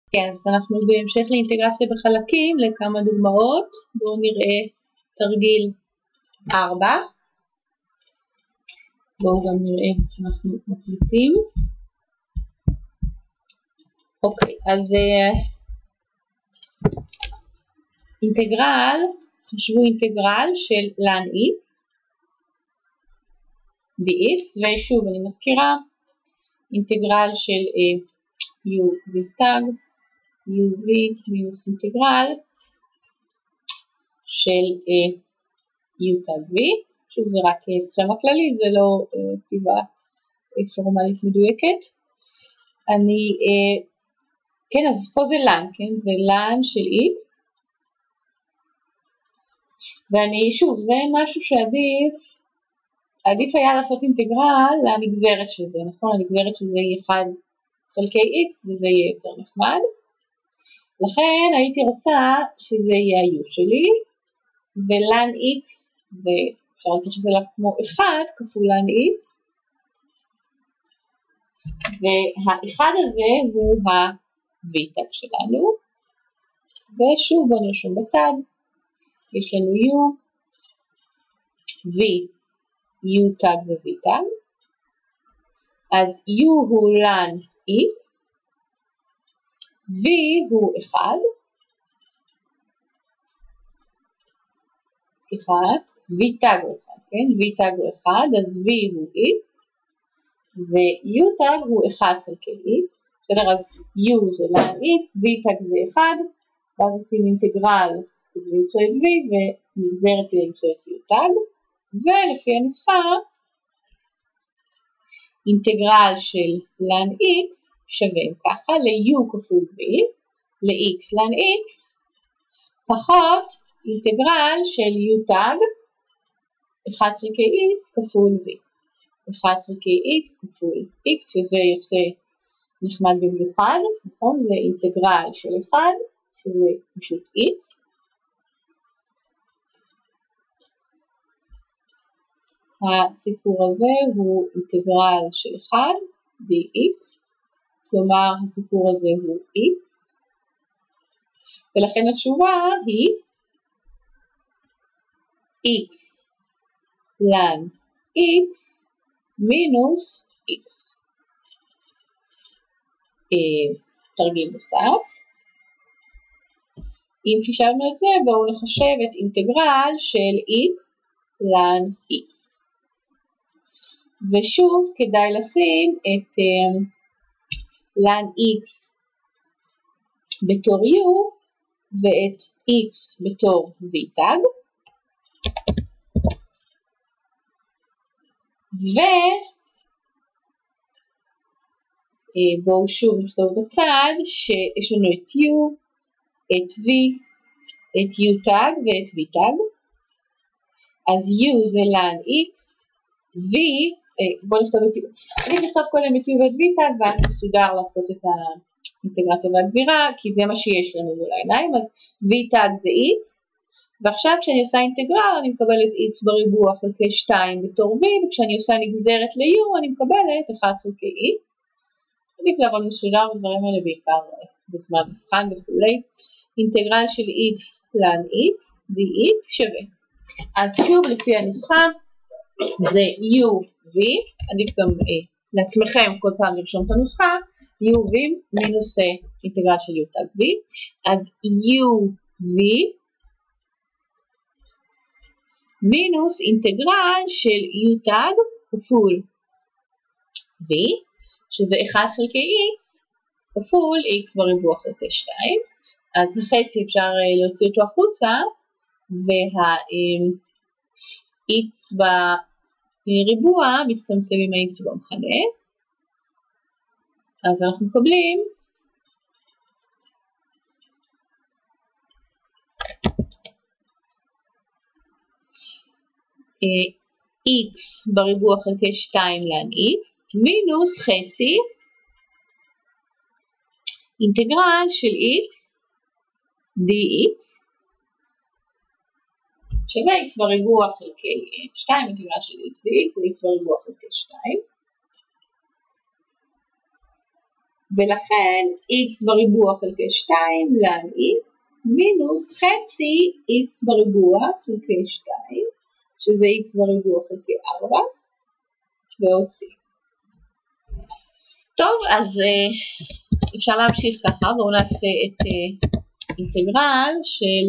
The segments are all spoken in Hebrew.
אז אנחנו בהמשך לאינטגרציה בחלקים לכמה דוגמאות. בואו נראה תרגיל 4. בואו גם נראה שאנחנו מקליטים. אוקיי, אז אינטגרל, חשבו אינטגרל של ln x dx, ושוב אני מזכירה, אינטגרל של u v תג, uv מינוס אינטגרל של u תג v, שוב זה רק סכמה כללית, זה לא כתיבה פורמלית מדויקת. כן, אז פה זה ln, כן, זה ln של x, ואני שוב, זה משהו שעדיף היה לעשות אינטגרל לנגזרת של זה, נכון? הנגזרת של זה היא 1 חלקי x וזה יהיה יותר נחמד. לכן הייתי רוצה שזה יהיה ה-u שלי, ולn x זה, אפשר להתייחס אליו כמו 1 כפול ln x, וה-1 הזה הוא ה-v תג שלנו, ושוב בוא נרשום בצד, יש לנו u, v, u תג ו-v תג, אז u הוא ln x, v הוא 1, סליחה, v תג הוא 1, כן? v תג הוא 1, אז v הוא x, ו-u תג הוא 1 חלקי x, בסדר? אז u זה ln x, v תג זה 1, ואז עושים אינטגרל כדי למצוא את v, ונגזרת כדי למצוא את u תג, ולפי הנוסחה, אינטגרל של ln x שווה ככה ל-u כפול v, ל-x ln x, פחות אינטגרל של u תג, 1 חלקי x כפול v, 1 חלקי x כפול x, שזה יוצא נחמד במיוחד, נכון? זה אינטגרל של 1, שזה פשוט x, הסיפור הזה הוא אינטגרל של 1 dx, כלומר הסיפור הזה הוא x, ולכן התשובה היא x ln x מינוס x. תרגיל נוסף. אם חישבנו את זה, בואו נחשב את אינטגרל של x ln x. ושוב כדאי לשים את ln x בתור u ואת x בתור v תג, ובואו שוב נכתוב בצד שיש לנו את u, את v, את u תג ואת v תג, אז u זה ln x, v, בואו נכתוב את u, אני נכתוב קודם את u ואת v תג, ואז מסודר לעשות את האינטגרציה והגזירה, כי זה מה שיש לנו מול העיניים, אז v תג זה x, ועכשיו כשאני עושה אינטגרל אני מקבלת x בריבוע חלקי 2 בתור v, וכשאני עושה נגזרת ל-u אני מקבלת 1 חלקי x, אני לעבוד מסודר בדברים האלה בעיקר בזמן מבחן וכולי. אינטגרל של x ln x dx שווה, אז שוב לפי הנוסחה זה u v, עדיף גם לעצמכם כל פעם לרשום את הנוסחה, u v מינוס אינטגרל של u תג v, אז u v מינוס אינטגרל של u תג כפול v, שזה 1 חלקי x כפול x בריבוע חלקי 2, אז החצי אפשר להוציא אותו החוצה, וה-x בריבוע מצטמצם עם ה-x במכנה, אז אנחנו מקבלים x בריבוע חלקי 2 ln x מינוס חצי אינטגרל של x dx, שזה x בריבוע חלקי 2, אינטגרל של x dx זה x בריבוע חלקי 2, ולכן x בריבוע חלקי 2 ln x מינוס חצי x בריבוע חלקי 2, שזה x בריבוע חלקי 4, ועוד c. טוב, אז אפשר להמשיך ככה, בואו נעשה את אינטגרל של,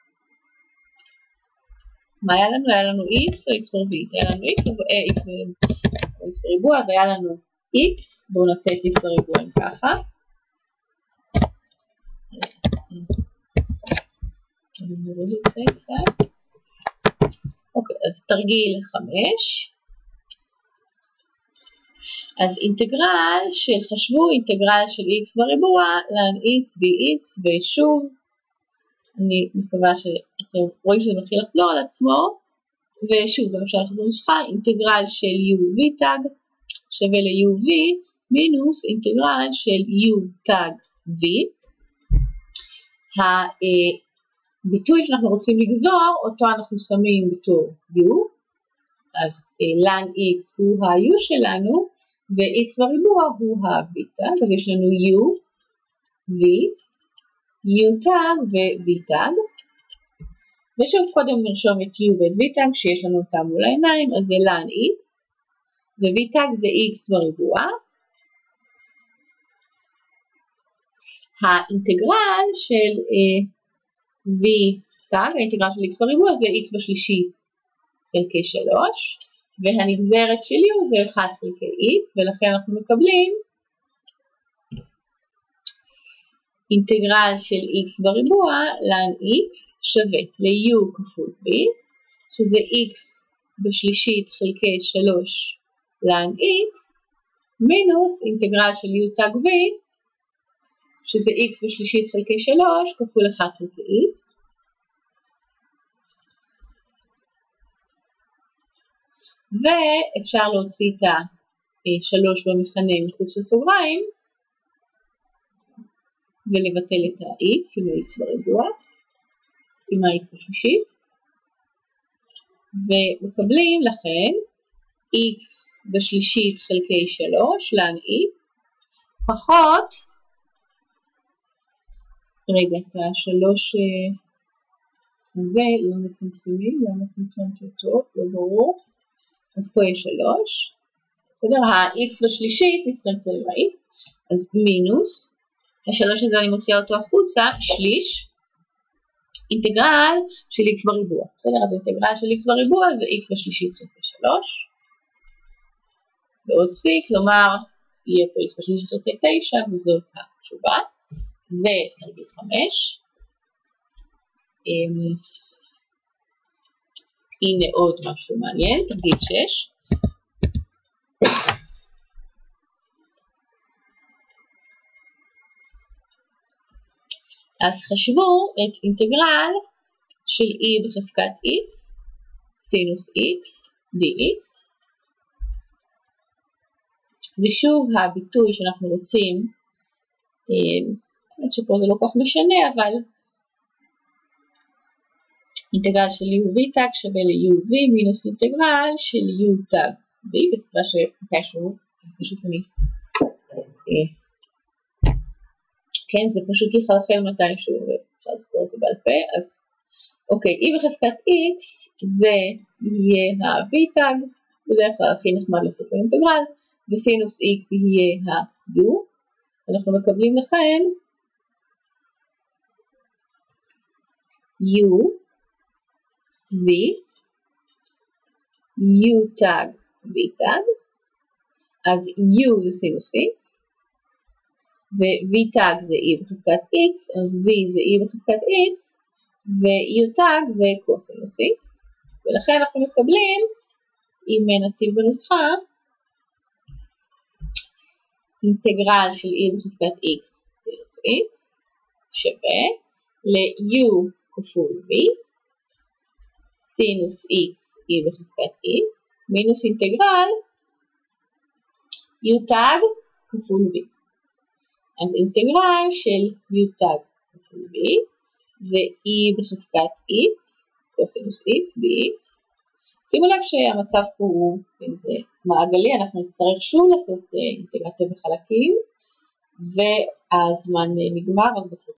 מה היה לנו? היה לנו x או x ברביעית? היה לנו x או x בריבוע, אז היה לנו x, בואו נעשה את x בריבוע ככה. אוקיי, אז תרגיל 5. אז אינטגרל של, חשבו אינטגרל של x בריבוע, ln x dx, ושוב, אני מקווה שאתם רואים שזה מתחיל לחזור על עצמו, ושוב, גם אפשר לעשות בנוסחה, אינטגרל של u v תג שווה ל-uv מינוס אינטגרל של u תג v. הביטוי שאנחנו רוצים לגזור, אותו אנחנו שמים בתור u, אז ln x הוא ה-u שלנו, ו-x בריבוע הוא ה-v תג, אז יש לנו u, v, u תג ו-v תג, ושוב קודם נרשום את u ואת v תג שיש לנו אותם מול העיניים, אז זה ln x, ו-v תג זה x בריבוע. האינטגרל של v תג, האינטגרל של x בריבוע זה x בשלישית חלקי 3, והנגזרת של u זה 1 חלקי x, ולכן אנחנו מקבלים אינטגרל של x בריבוע ln x שווה ל-u כפול v, שזה x בשלישית חלקי 3 ln x, מינוס אינטגרל של u תג v, שזה x בשלישית חלקי 3 כפול 1 חלקי x. ואפשר להוציא את ה-3 במכנה מחוץ לסוגריים, ולבטל את ה-x עם ה-x בריבוע, עם ה-x בשלישית, ומקבלים לכן x בשלישית חלקי 3 ln x, פחות, רגע, את ה-3 הזה לא מצמצמים, למה צמצמתי אותו? לא ברור. אז פה יש 3, בסדר? ה-x בשלישית מצטמצם עם ה-x, אז מינוס, ה-3 הזה אני מוציאה אותו החוצה, שליש, אינטגרל של x בריבוע, בסדר? אז אינטגרל של x בריבוע זה x בשלישית חלקי 3, ועוד c, כלומר, יהיה פה x בשלישית חלקי 9, וזאת התשובה, זה תרגיל 5. הנה עוד משהו מעניין, תרגיל 6. אז חשבו את אינטגרל של e בחזקת x, סינוס x, dx. ושוב הביטוי שאנחנו רוצים, באמת שפה זה לא כל כך משנה, אבל אינטגרל של u v תג שווה ל-uv מינוס אינטגרל של u תג v, בתקווה שמתישהו, פשוט אני, כן, זה פשוט יחלחל מתישהו, אפשר לזכור את זה בעל פה, אז אוקיי, e בחזקת x זה יהיה ה-v תג, בדרך כלל הכי נחמד לעשות באינטגרל, וסינוס x יהיה ה-u, אנחנו מקבלים לכן u v, u תג v תג, אז u זה סינוס x, ו-v תג זה e בחזקת x, אז v זה e בחזקת x, ו-u תג זה קוסינוס x, ולכן אנחנו מקבלים, אם נציב בנוסחה, אינטגרל של e בחזקת x סינוס x, שווה ל-u כפול v, סינוס x e בחזקת x, מינוס אינטגרל u תג כפול v. אז אינטגרל של u תג כפול v זה e בחזקת x, קוסינוס x dx. שימו לב שהמצב פה הוא זה מעגלי, אנחנו נצטרך שוב לעשות אינטגרציה בחלקים, והזמן נגמר, אז בסוף